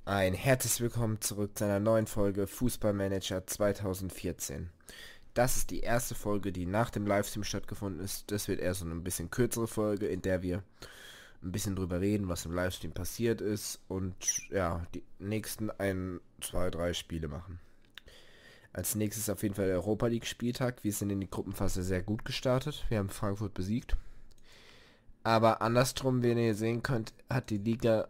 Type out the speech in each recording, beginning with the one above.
Ein herzliches Willkommen zurück zu einer neuen Folge Fußballmanager 2014. Das ist die erste Folge, die nach dem Livestream stattgefunden ist. Das wird eher so eine ein bisschen kürzere Folge, in der wir ein bisschen drüber reden, was im Livestream passiert ist und ja, die nächsten 1, 2, 3 Spiele machen. Als nächstes auf jeden Fall der Europa League Spieltag. Wir sind in die Gruppenphase sehr gut gestartet. Wir haben Frankfurt besiegt. Aber andersrum, wie ihr sehen könnt, hat die Liga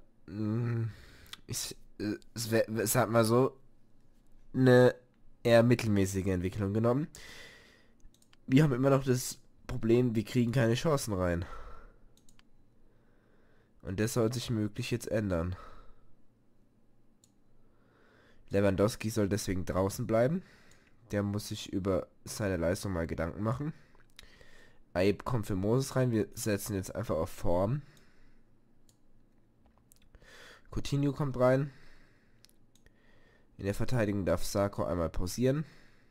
sag mal so, eine eher mittelmäßige Entwicklung genommen. Wir haben immer noch das Problem, wir kriegen keine Chancen rein. Und das soll sich möglich jetzt ändern. Lewandowski soll deswegen draußen bleiben. Der muss sich über seine Leistung mal Gedanken machen. Aib kommt für Moses rein. Wir setzen jetzt einfach auf Form. Coutinho kommt rein. In der Verteidigung darf Sarko einmal pausieren.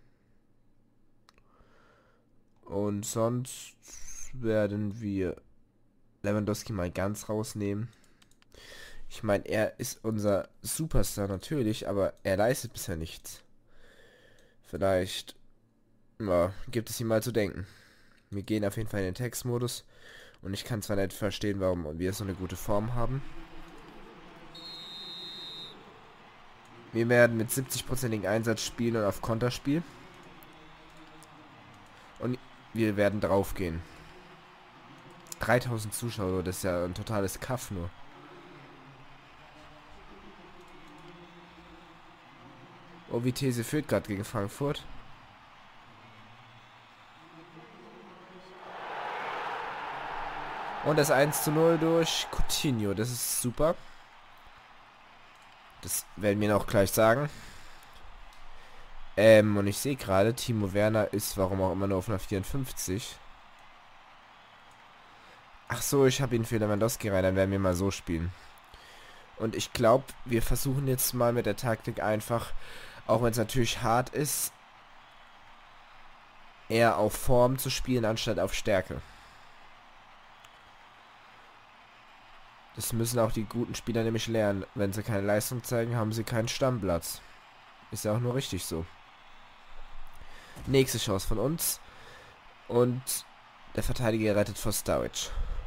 Und sonst werden wir Lewandowski mal ganz rausnehmen. Ich meine, er ist unser Superstar natürlich, aber er leistet bisher nichts. Vielleicht gibt es ihm mal zu denken. Wir gehen auf jeden Fall in den Textmodus. Und ich kann zwar nicht verstehen, warum wir so eine gute Form haben. Wir werden mit 70%igen Einsatz spielen und auf Konter spielen. Und wir werden draufgehen. 3000 Zuschauer, das ist ja ein totales Kaff nur. Oh, Vitesse führt gerade gegen Frankfurt. Und das 1:0 durch Coutinho, das ist super. Das werden wir noch gleich sagen. Und ich sehe gerade, Timo Werner ist, warum auch immer, nur auf einer 54. Ach so, ich habe ihn für Lewandowski rein, dann werden wir mal so spielen. Und ich glaube, wir versuchen jetzt mal mit der Taktik einfach, auch wenn es natürlich hart ist, eher auf Form zu spielen, anstatt auf Stärke. Das müssen auch die guten Spieler nämlich lernen. Wenn sie keine Leistung zeigen, haben sie keinen Stammplatz. Ist ja auch nur richtig so. Nächste Chance von uns. Und der Verteidiger rettet vor Sturridge.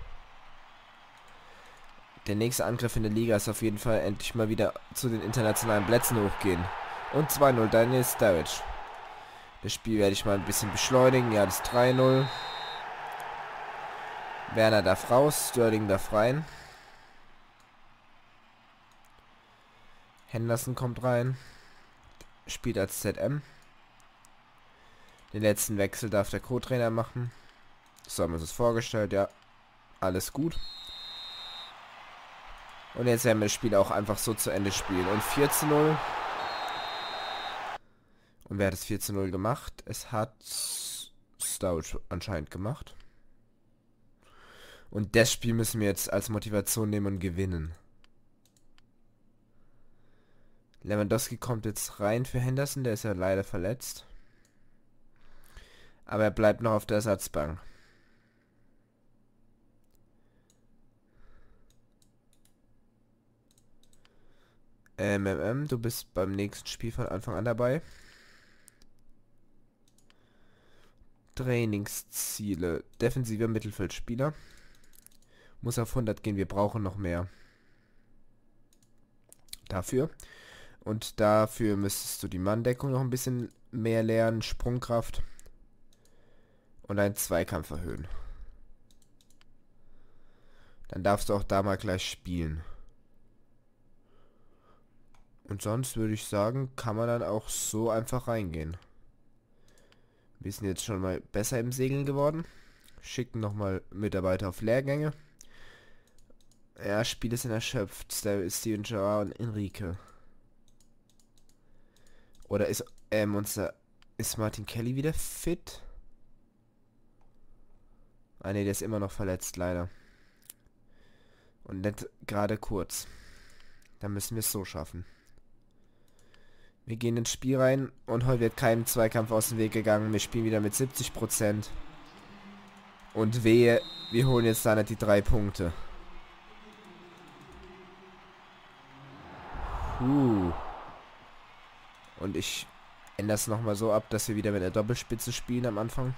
Der nächste Angriff in der Liga ist auf jeden Fall endlich mal wieder zu den internationalen Plätzen hochgehen. Und 2:0, Daniel Sturridge. Das Spiel werde ich mal ein bisschen beschleunigen. Ja, das 3:0. Werner darf raus, Sterling darf rein. Henderson kommt rein. Spielt als ZM. Den letzten Wechsel darf der Co-Trainer machen. So haben wir uns das vorgestellt, ja. Alles gut. Und jetzt werden wir das Spiel auch einfach so zu Ende spielen. Und 4:0. Und wer hat das 4:0 gemacht? Es hat Sturridge anscheinend gemacht. Und das Spiel müssen wir jetzt als Motivation nehmen und gewinnen. Lewandowski kommt jetzt rein für Henderson, der ist ja leider verletzt. Aber er bleibt noch auf der Ersatzbank. Du bist beim nächsten Spiel von Anfang an dabei. Trainingsziele. Defensiver Mittelfeldspieler. Muss auf 100 gehen, wir brauchen noch mehr. Dafür. Und dafür müsstest du die Manndeckung noch ein bisschen mehr lernen. Sprungkraft. Und einen Zweikampf erhöhen. Dann darfst du auch da mal gleich spielen. Und sonst würde ich sagen, kann man dann auch so einfach reingehen. Wir sind jetzt schon mal besser im Segeln geworden. Schicken nochmal Mitarbeiter auf Lehrgänge. Ja, Spiele sind erschöpft. Steven Gerrard und Enrique. Oder ist ist Martin Kelly wieder fit? Ah ne, der ist immer noch verletzt, leider. Und nicht gerade kurz. Dann müssen wir es so schaffen. Wir gehen ins Spiel rein und heute wird kein Zweikampf aus dem Weg gegangen. Wir spielen wieder mit 70%. Und wehe, wir holen jetzt da nicht die 3 Punkte. Und ich ändere es nochmal so ab, dass wir wieder mit der Doppelspitze spielen am Anfang.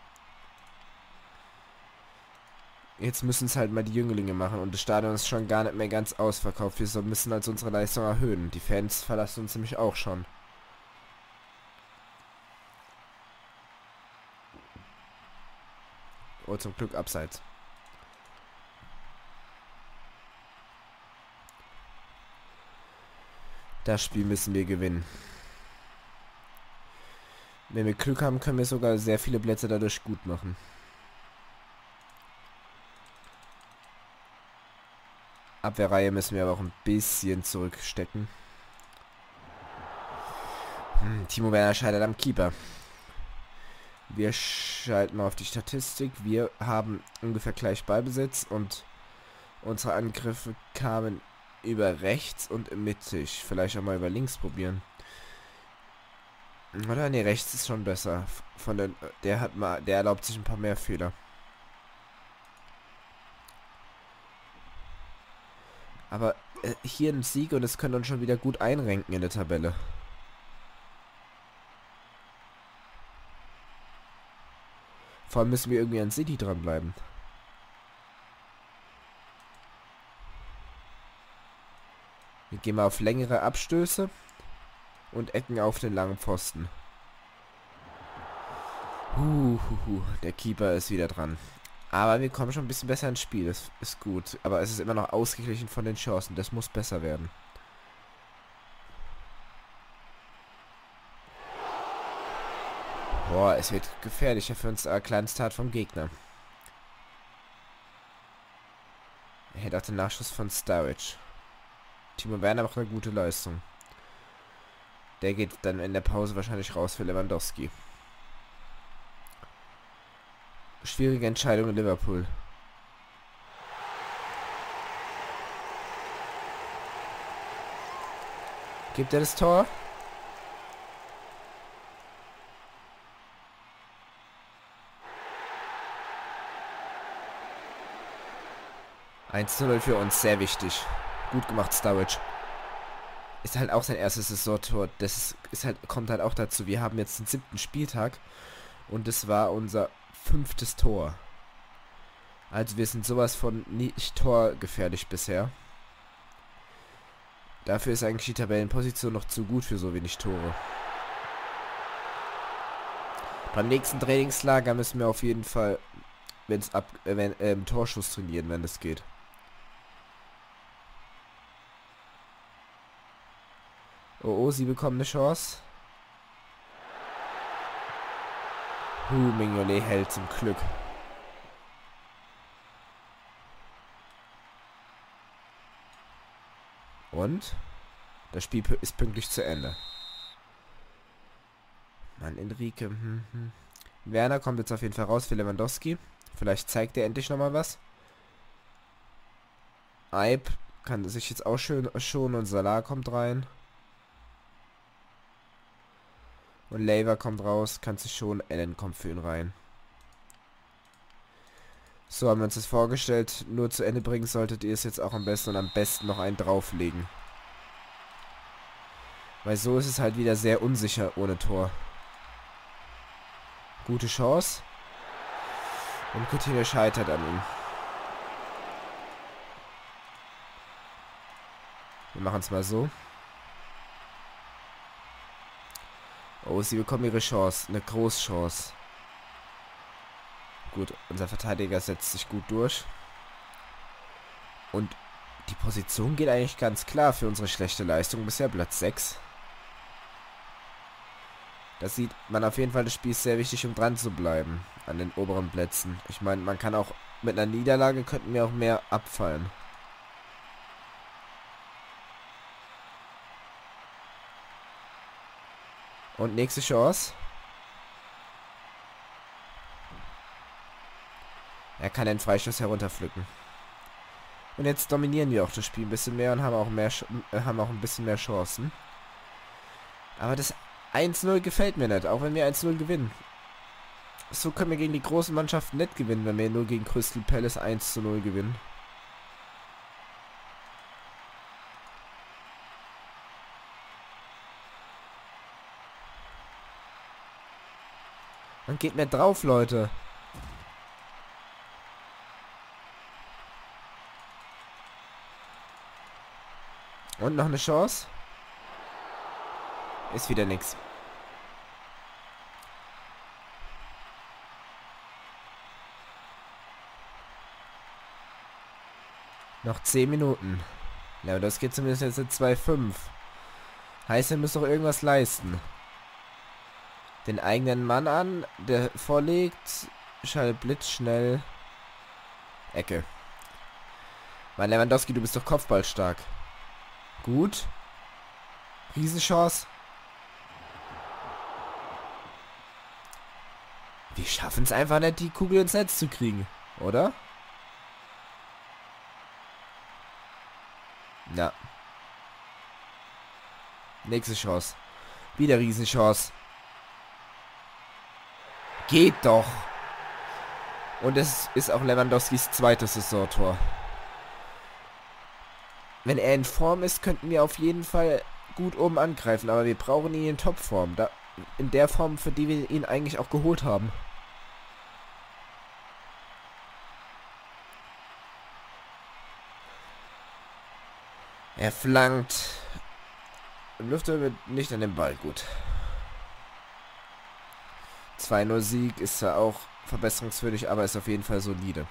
Jetzt müssen es halt mal die Jünglinge machen und das Stadion ist schon gar nicht mehr ganz ausverkauft. Wir müssen also unsere Leistung erhöhen. Die Fans verlassen uns nämlich auch schon. Oh, zum Glück abseits. Das Spiel müssen wir gewinnen. Wenn wir Glück haben, können wir sogar sehr viele Plätze dadurch gut machen. Abwehrreihe müssen wir aber auch ein bisschen zurückstecken. Timo Werner scheitert am Keeper. Wir schalten mal auf die Statistik. Wir haben ungefähr gleich Ballbesitz und unsere Angriffe kamen über rechts und mittig. Vielleicht auch mal über links probieren. Oder? Ne, rechts ist schon besser. Der erlaubt sich ein paar mehr Fehler. Aber hier ein Sieg und es könnte uns schon wieder gut einrenken in der Tabelle. Vor allem müssen wir irgendwie an City dranbleiben. Wir gehen mal auf längere Abstöße und Ecken auf den langen Pfosten. Der Keeper ist wieder dran. Aber wir kommen schon ein bisschen besser ins Spiel. Das ist gut. Aber es ist immer noch ausgeglichen von den Chancen. Das muss besser werden. Boah, es wird gefährlicher für uns Kleinstart vom Gegner. Er hätte auch den Nachschuss von Sturridge. Timo Werner macht eine gute Leistung. Der geht dann in der Pause wahrscheinlich raus für Lewandowski. Schwierige Entscheidung in Liverpool. Gibt er das Tor? Eins zu 0 für uns, sehr wichtig. Gut gemacht, Sturridge. Ist halt auch sein erstes Saisontor. Das kommt halt auch dazu. Wir haben jetzt den 7. Spieltag und das war unser 5. Tor. Also wir sind sowas von nicht torgefährlich bisher. Dafür ist eigentlich die Tabellenposition noch zu gut für so wenig Tore. Beim nächsten Trainingslager müssen wir auf jeden Fall Torschuss trainieren, wenn es geht. Oh, sie bekommen eine Chance. Mignolet hält zum Glück. Und? Das Spiel ist pünktlich zu Ende. Mann, Enrique. Werner kommt jetzt auf jeden Fall raus für Lewandowski. Vielleicht zeigt er endlich nochmal was. Eib kann sich jetzt auch schön schonen und Salah kommt rein. Und Leiva kommt raus, kann sich schon, Allen kommt für ihn rein. So haben wir uns das vorgestellt. Nur zu Ende bringen solltet ihr es jetzt auch am besten und am besten noch einen drauflegen. Weil so ist es halt wieder sehr unsicher ohne Tor. Gute Chance. Und Coutinho scheitert an ihm. Wir machen es mal so. Oh, sie bekommen ihre Chance. Eine Großchance. Gut, unser Verteidiger setzt sich gut durch. Und die Position geht eigentlich ganz klar für unsere schlechte Leistung. Bisher Platz 6. Das sieht man auf jeden Fall, das Spiel ist sehr wichtig, um dran zu bleiben an den oberen Plätzen. Ich meine, man kann auch mit einer Niederlage könnten wir auch mehr abfallen. Und nächste Chance. Er kann den Freistoß herunterpflücken. Und jetzt dominieren wir auch das Spiel ein bisschen mehr und haben auch ein bisschen mehr Chancen. Aber das 1-0 gefällt mir nicht, auch wenn wir 1-0 gewinnen. So können wir gegen die großen Mannschaften nicht gewinnen, wenn wir nur gegen Crystal Palace 1-0 gewinnen. Dann geht mir drauf, Leute. Und noch eine Chance. Ist wieder nix. Noch 10 Minuten. Ja, aber das geht zumindest jetzt in 2,5. Heißt, er muss doch irgendwas leisten. Den eigenen Mann an, der vorlegt. Schaltet blitzschnell. Ecke. Mein Lewandowski, du bist doch kopfballstark. Gut. Riesenchance. Wir schaffen es einfach nicht, die Kugel ins Netz zu kriegen. Oder? Ja. Nächste Chance. Wieder Riesenchance. Geht doch. Und es ist auch Lewandowskis zweites Saisontor. Wenn er in Form ist, könnten wir auf jeden Fall gut oben angreifen. Aber wir brauchen ihn in Topform. In der Form, für die wir ihn eigentlich auch geholt haben. Er flankt. Lüfter wird nicht an den Ball gut. 2-0 Sieg ist zwar auch verbesserungswürdig, aber ist auf jeden Fall solide.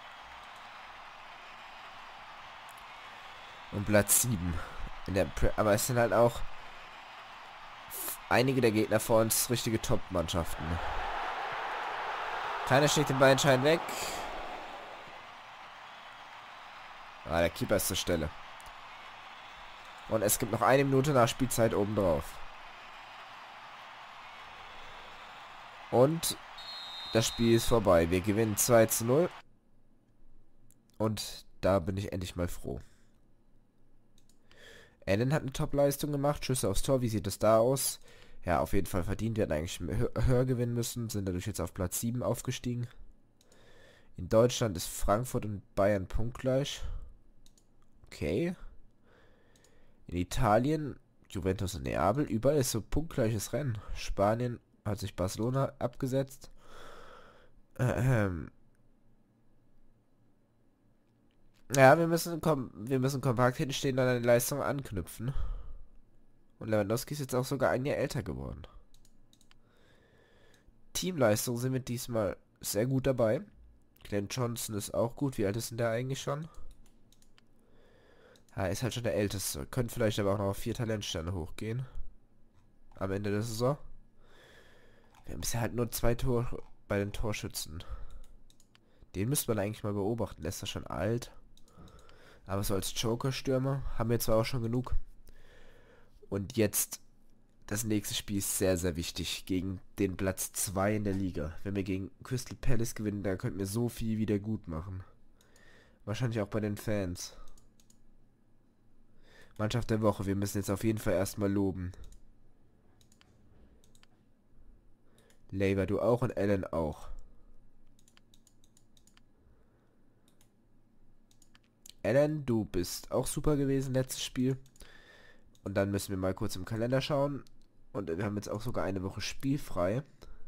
Und Platz 7. Aber es sind halt auch einige der Gegner vor uns richtige Top-Mannschaften. Keiner schlägt den Ball entscheidend weg. Ah, der Keeper ist zur Stelle. Und es gibt noch 1 Minute nach Spielzeit obendrauf. Und das Spiel ist vorbei. Wir gewinnen 2-0. Und da bin ich endlich mal froh. Allen hat eine Top-Leistung gemacht. Schüsse aufs Tor. Wie sieht es da aus? Ja, auf jeden Fall verdient. Wir hätten eigentlich höher gewinnen müssen. Sind dadurch jetzt auf Platz 7 aufgestiegen. In Deutschland ist Frankfurt und Bayern punktgleich. Okay. In Italien, Juventus und Neapel, überall ist so punktgleiches Rennen. Spanien hat sich Barcelona abgesetzt. Ja, wir müssen kompakt hinstehen und an die Leistung anknüpfen. Und Lewandowski ist jetzt auch sogar 1 Jahr älter geworden. Teamleistung sind wir diesmal sehr gut dabei. Glenn Johnson ist auch gut. Wie alt ist denn der eigentlich schon? Ja, ist halt schon der Älteste. Könnte vielleicht aber auch noch auf 4 Talentsterne hochgehen. Am Ende der Saison. Wir haben bisher halt nur 2 Tore bei den Torschützen. Den müsste man eigentlich mal beobachten. Der ist ja schon alt. Aber so als Joker-Stürmer haben wir zwar auch schon genug. Und jetzt, das nächste Spiel ist sehr, sehr wichtig. Gegen den Platz 2 in der Liga. Wenn wir gegen Crystal Palace gewinnen, dann könnten wir so viel wieder gut machen. Wahrscheinlich auch bei den Fans. Mannschaft der Woche. Wir müssen jetzt auf jeden Fall erstmal loben. Labour, du auch und Allen auch. Allen, du bist auch super gewesen, letztes Spiel. Und dann müssen wir mal kurz im Kalender schauen. Und wir haben jetzt auch sogar eine Woche spielfrei.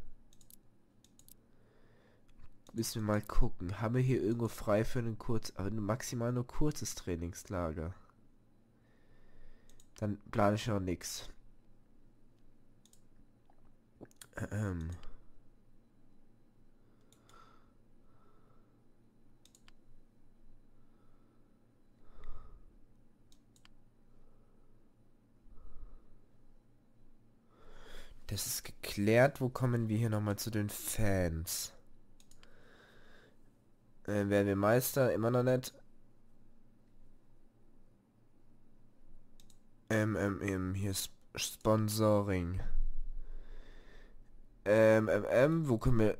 Müssen wir mal gucken. Haben wir hier irgendwo frei für einen aber maximal nur kurzes Trainingslager. Dann plane ich noch nichts. Das ist geklärt. Wo kommen wir hier nochmal zu den Fans? Werden wir Meister? Immer noch nicht. Hier ist Sponsoring. Wo können wir...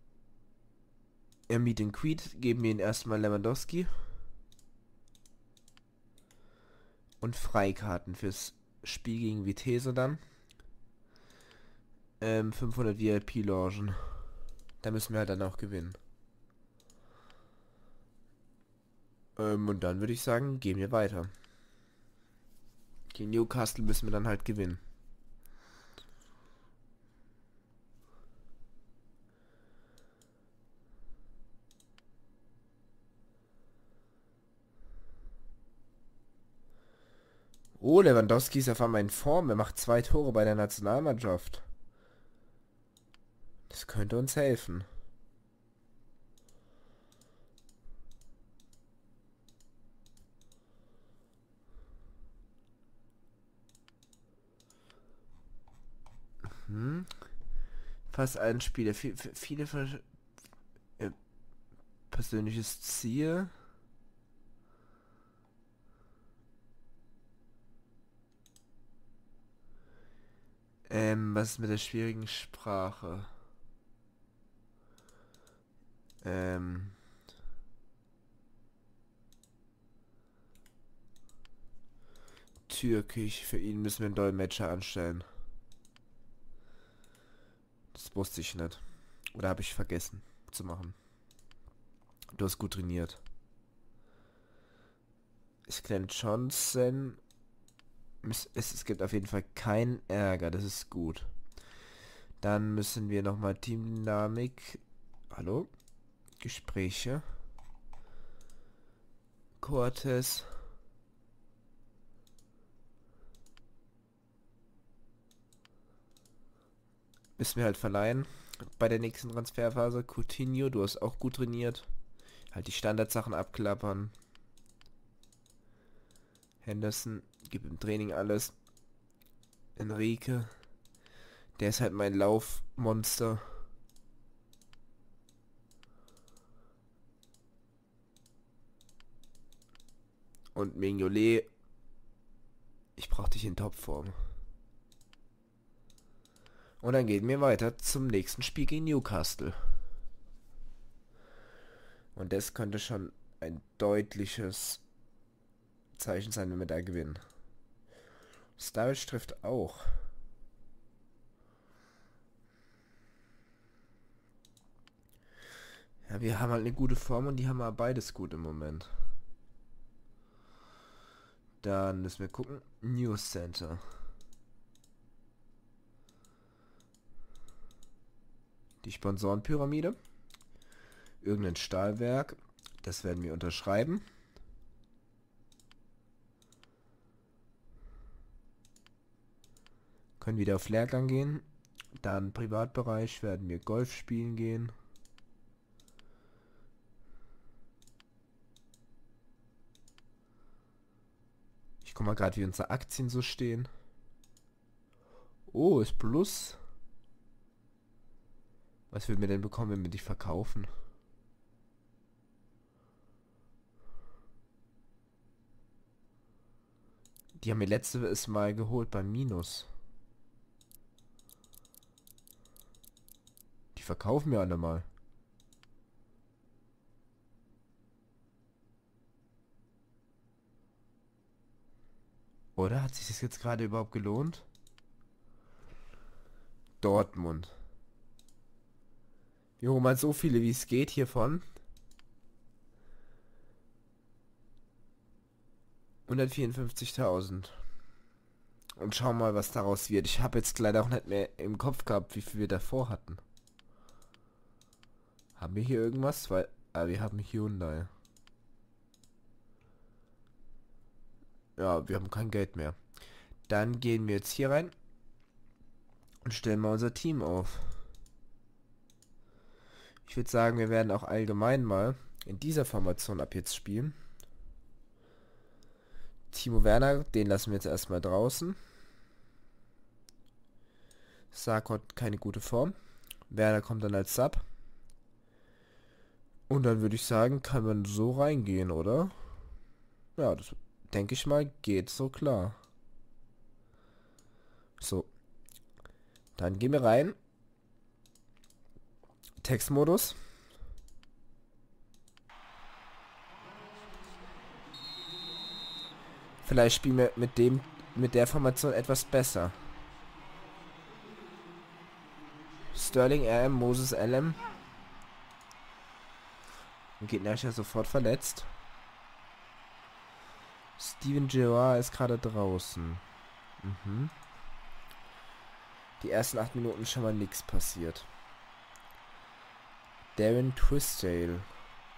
Meet and Greet geben wir ihn erstmal Lewandowski. Und Freikarten fürs Spiel gegen Vitesse dann. 500 VIP-Logen. Da müssen wir halt dann auch gewinnen. Und dann würde ich sagen, gehen wir weiter. Gegen Newcastle müssen wir dann halt gewinnen. Oh, Lewandowski ist auf einmal in Form. Er macht 2 Tore bei der Nationalmannschaft. Das könnte uns helfen. Fast ein Spieler. Viele persönliches Ziel. Was ist mit der schwierigen Sprache? Türkisch. Für ihn müssen wir einen Dolmetscher anstellen. Das wusste ich nicht. Oder habe ich vergessen zu machen. Du hast gut trainiert. Ist Glenn Johnson. Es gibt auf jeden Fall keinen Ärger. Das ist gut. Dann müssen wir nochmal Teamdynamik. Hallo? Gespräche. Cortez. Müssen wir halt verleihen. Bei der nächsten Transferphase. Coutinho, du hast auch gut trainiert. Halt die Standardsachen abklappern. Henderson, gib im Training alles. Enrique. Der ist halt mein Laufmonster. Und Mignolet. Ich brauche dich in Topform. Und dann gehen wir weiter zum nächsten Spiel gegen Newcastle. Und das könnte schon ein deutliches Zeichen sein, wenn wir da gewinnen. Sturridge trifft auch. Ja, wir haben halt eine gute Form und die haben aber beides gut im Moment. Dann müssen wir gucken. News Center. Die Sponsorenpyramide. Irgendein Stahlwerk. Das werden wir unterschreiben. Können wieder auf Lehrgang gehen. Dann Privatbereich werden wir Golf spielen gehen. Ich guck mal gerade, wie unsere Aktien so stehen. Oh, ist Plus. Was würden wir denn bekommen, wenn wir die verkaufen? Die haben wir letztes Mal geholt beim Minus. Die verkaufen wir alle mal. Oder? Hat sich das jetzt gerade überhaupt gelohnt? Dortmund. Wir holen mal so viele wie es geht hiervon. 154.000. Und schauen mal, was daraus wird. Ich habe jetzt leider auch nicht mehr im Kopf gehabt, wie viel wir davor hatten. Haben wir hier irgendwas? Weil, wir haben Hyundai. Ja, wir haben kein Geld mehr. Dann gehen wir jetzt hier rein und stellen mal unser Team auf. Ich würde sagen, wir werden auch allgemein mal in dieser Formation ab jetzt spielen. Timo Werner, den lassen wir jetzt erstmal draußen. Sarko hat keine gute Form. Werner kommt dann als Sub. Und dann würde ich sagen, kann man so reingehen, oder? Ja, das denke ich mal, geht so klar. So. Dann gehen wir rein. Textmodus. Vielleicht spielen wir mit der Formation etwas besser. Sterling RM, Moses LM. Und geht nachher sofort verletzt. Steven Gerrard ist gerade draußen. Die ersten 8 Minuten schon mal nichts passiert. Darren Twisdale.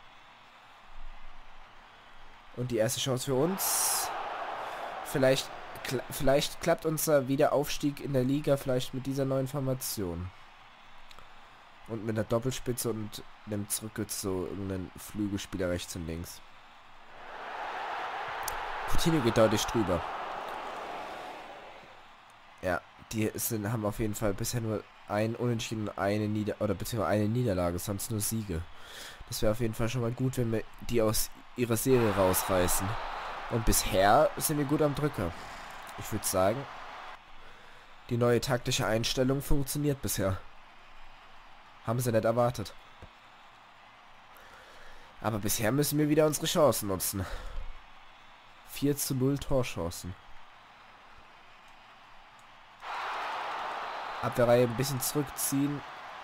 Und die erste Chance für uns. Vielleicht Vielleicht klappt unser Wiederaufstieg in der Liga vielleicht mit dieser neuen Formation. Und mit einer Doppelspitze und einem so irgendeinen Flügelspieler rechts und links. Coutinho geht deutlich drüber. Ja, haben auf jeden Fall bisher nur ein Unentschieden und beziehungsweise eine Niederlage, sonst nur Siege. Das wäre auf jeden Fall schon mal gut, wenn wir die aus ihrer Serie rausreißen. Und bisher sind wir gut am Drücker. Ich würde sagen, die neue taktische Einstellung funktioniert bisher. Haben sie nicht erwartet. Aber bisher müssen wir wieder unsere Chancen nutzen. 4:0 Torchancen. Abwehrreihe ein bisschen zurückziehen.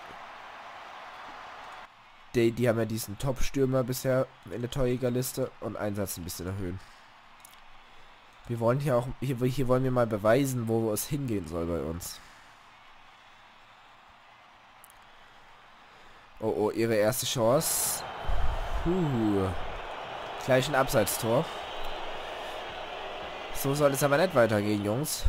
Die haben ja diesen Top-Stürmer bisher in der Torjägerliste und Einsatz ein bisschen erhöhen. Wir wollen hier auch, hier wollen wir mal beweisen, wo es hingehen soll bei uns. Oh, oh, ihre erste Chance. Gleich ein Abseitstor. So soll es aber nicht weitergehen, Jungs.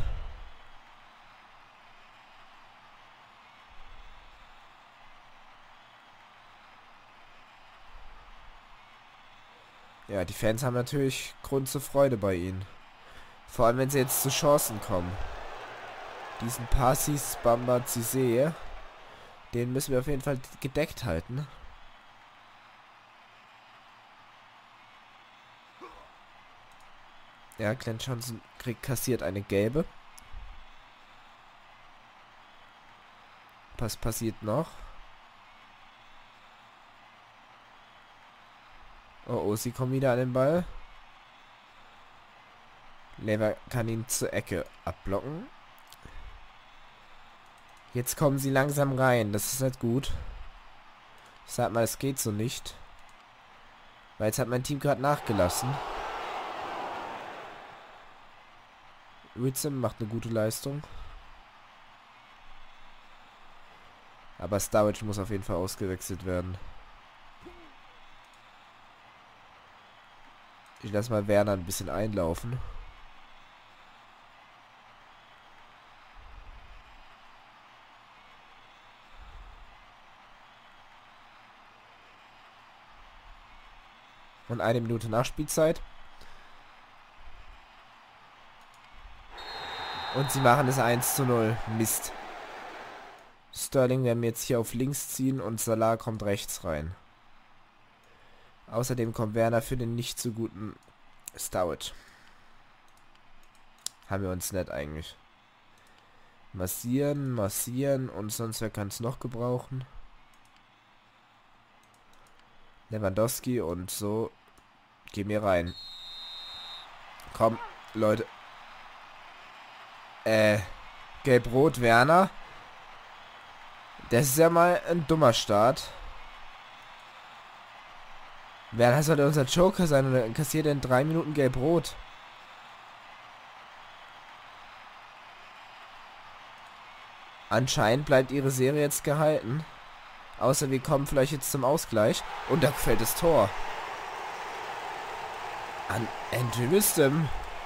Ja, die Fans haben natürlich Grund zur Freude bei ihnen. Vor allem, wenn sie jetzt zu Chancen kommen. Diesen Passis Bamba Cissé, den müssen wir auf jeden Fall gedeckt halten. Ja, Glenn Johnson kassiert eine gelbe. Was passiert noch? Oh, oh, sie kommen wieder an den Ball. Lever kann ihn zur Ecke abblocken. Jetzt kommen sie langsam rein. Das ist nicht gut. Ich sag mal, es geht so nicht. Weil jetzt hat mein Team gerade nachgelassen. Witsam macht eine gute Leistung. Aber Sturridge muss auf jeden Fall ausgewechselt werden. Ich lasse mal Werner ein bisschen einlaufen. Und 1 Minute Nachspielzeit. Und sie machen es 1:0. Mist. Sterling werden wir jetzt hier auf links ziehen und Salah kommt rechts rein. Außerdem kommt Werner für den nicht so guten Sturridge. Haben wir uns nicht eigentlich. Massieren und sonst wer kann es noch gebrauchen. Lewandowski und so. Geh mir rein. Komm, Leute. Gelb-Rot, Werner. Das ist ja mal ein dummer Start. Werner sollte unser Joker sein und dann kassiert er in 3 Minuten Gelb-Rot. Anscheinend bleibt ihre Serie jetzt gehalten. Außer wir kommen vielleicht jetzt zum Ausgleich. Und da fällt das Tor. An Andrew Wisdom.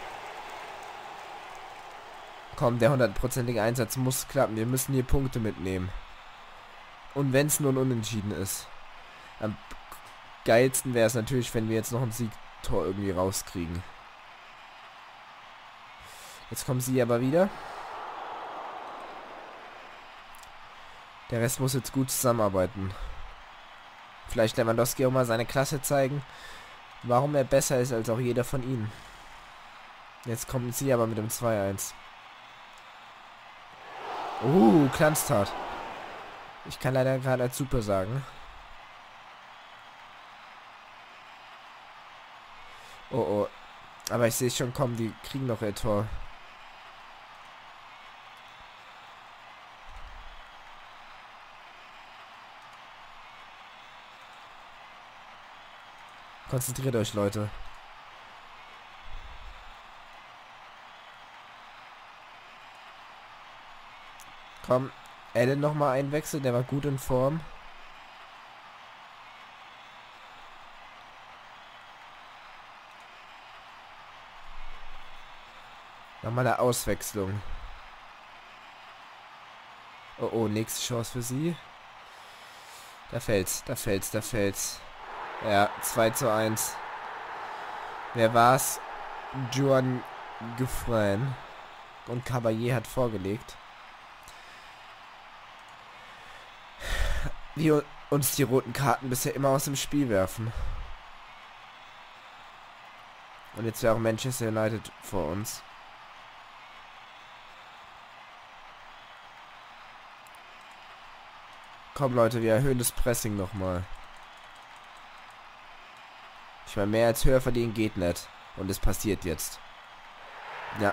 Komm, der 100%ige Einsatz muss klappen. Wir müssen hier Punkte mitnehmen. Und wenn es nur ein Unentschieden ist. Am geilsten wäre es natürlich, wenn wir jetzt noch ein Siegtor irgendwie rauskriegen. Jetzt kommen sie aber wieder. Der Rest muss jetzt gut zusammenarbeiten. Vielleicht Lewandowski auch mal seine Klasse zeigen. Warum er besser ist als auch jeder von ihnen. Jetzt kommen sie aber mit dem 2:1. Klanztat. Ich kann leider gerade als super sagen. Oh, oh. Aber ich sehe schon, komm, die kriegen noch ihr Tor. Konzentriert euch, Leute. Komm, Allen nochmal einwechseln, der war gut in Form. Nochmal eine Auswechslung. Oh, oh, nächste Chance für sie. Da fällt's, da fällt's, da fällt's. Ja, 2:1. Wer war's? Juan Gufran. Und Caballé hat vorgelegt. Wie uns die roten Karten bisher immer aus dem Spiel werfen. Und jetzt wäre auch Manchester United vor uns. Komm Leute, wir erhöhen das Pressing nochmal. Ich meine, mehr als höher verdienen geht nicht. Und es passiert jetzt. Ja.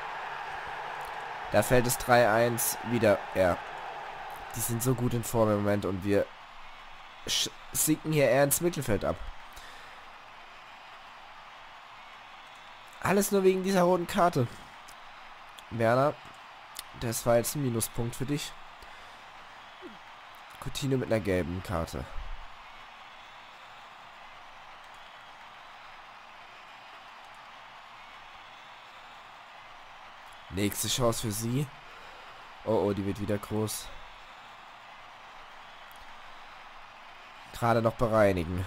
Da fällt es 3:1 wieder. Ja. Die sind so gut in Form im Moment und wir sinken hier eher ins Mittelfeld ab. Alles nur wegen dieser roten Karte. Werner, das war jetzt ein Minuspunkt für dich. Coutinho mit einer gelben Karte. Nächste Chance für sie. Oh, oh, die wird wieder groß. Gerade noch bereinigen.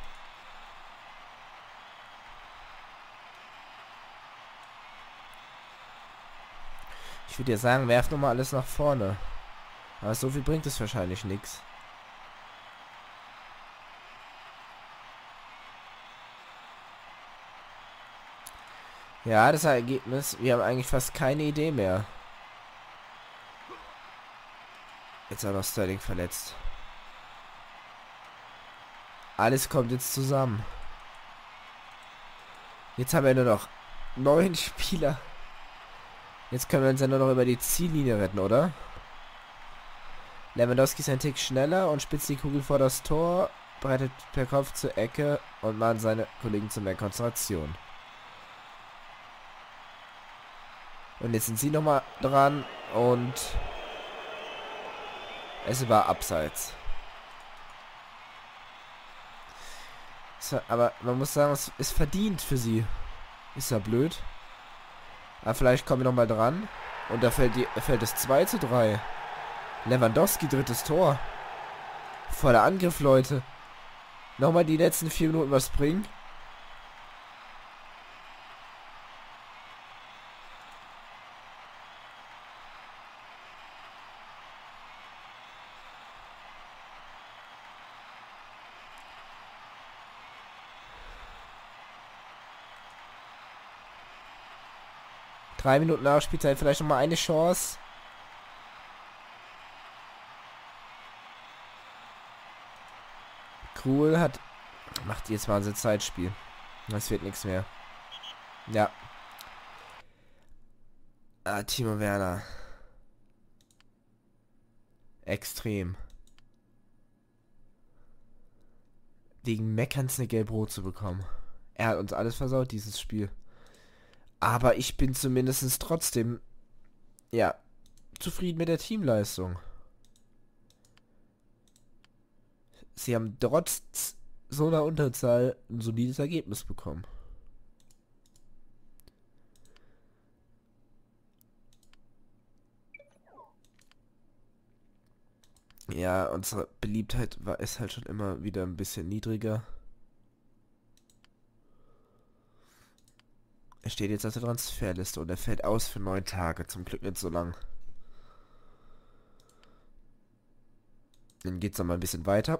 Ich würde ja sagen, werf nochmal alles nach vorne. Aber so viel bringt es wahrscheinlich nichts. Ja, das Ergebnis. Wir haben eigentlich fast keine Idee mehr. Jetzt auch noch Sterling verletzt. Alles kommt jetzt zusammen. Jetzt haben wir nur noch 9 Spieler. Jetzt können wir uns ja nur noch über die Ziellinie retten, oder? Lewandowski ist ein Tick schneller und spitzt die Kugel vor das Tor, breitet per Kopf zur Ecke und mahnt seine Kollegen zu mehr Konzentration. Und jetzt sind sie nochmal dran und es war abseits. Aber man muss sagen, es ist verdient für sie. Ist ja blöd. Aber vielleicht kommen wir nochmal dran. Und da fällt es 2:3. Lewandowski, drittes Tor. Voller Angriff, Leute. Nochmal die letzten 4 Minuten was bringen. Drei Minuten Nachspielzeit, vielleicht nochmal eine Chance. Krul macht jetzt mal ein Zeitspiel. Das wird nichts mehr. Ja. Timo Werner. Extrem. Wegen Meckerns eine Gelb-Rot zu bekommen. Er hat uns alles versaut, dieses Spiel. Aber ich bin zumindest trotzdem, ja, zufrieden mit der Teamleistung. Sie haben trotz so einer Unterzahl ein solides Ergebnis bekommen. Ja, unsere Beliebtheit ist halt schon immer wieder ein bisschen niedriger. Er steht jetzt auf der Transferliste und er fällt aus für 9 Tage. Zum Glück nicht so lang. Dann geht's noch mal ein bisschen weiter.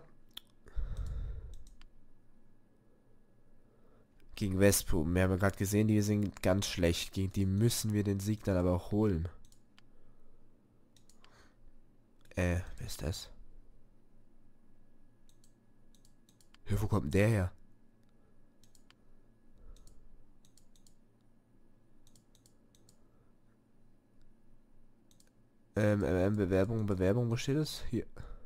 Gegen West Brom. Wir haben ja gerade gesehen, die sind ganz schlecht. Gegen die müssen wir den Sieg dann aber auch holen. Wer ist das? Ja, wo kommt denn der her? Bewerbung, wo steht es? Hier.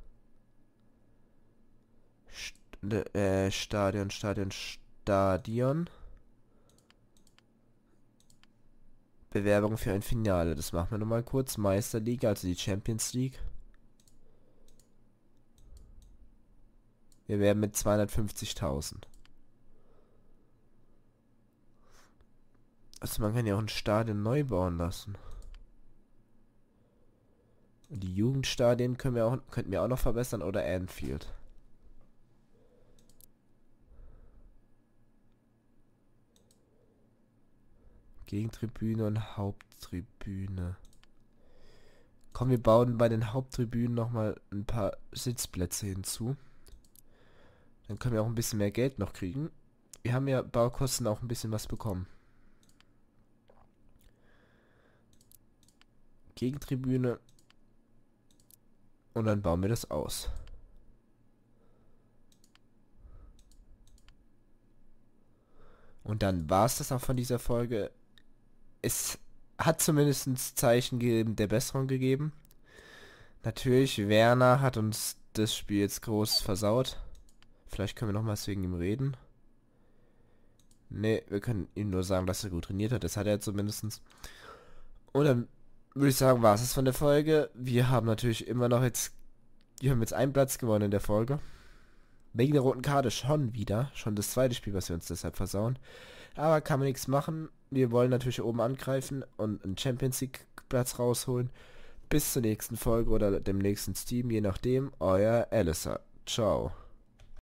Stadion. Bewerbung für ein Finale. Das machen wir nochmal kurz. Meisterliga, also die Champions League. Wir werden mit 250.000. Also man kann ja auch ein Stadion neu bauen lassen. Und die Jugendstadien könnten wir auch noch verbessern oder Anfield. Gegentribüne und Haupttribüne. Komm, wir bauen bei den Haupttribünen nochmal ein paar Sitzplätze hinzu. Dann können wir auch ein bisschen mehr Geld noch kriegen. Wir haben ja Baukosten auch ein bisschen was bekommen. Gegentribüne. Und dann bauen wir das aus. Und dann war es das auch von dieser Folge. Es hat zumindest Zeichen der Besserung gegeben. Natürlich, Werner hat uns das Spiel jetzt groß versaut. Vielleicht können wir nochmals wegen ihm reden. Ne, wir können ihm nur sagen, dass er gut trainiert hat. Das hat er zumindest. Und dann würde ich sagen, war es von der Folge. Wir haben natürlich immer noch jetzt... Wir haben jetzt einen Platz gewonnen in der Folge. Wegen der roten Karte schon wieder. Schon das zweite Spiel, was wir uns deshalb versauen. Aber kann man nichts machen. Wir wollen natürlich oben angreifen und einen Champions League Platz rausholen. Bis zur nächsten Folge oder dem nächsten Steam, je nachdem. Euer Alistair. Ciao.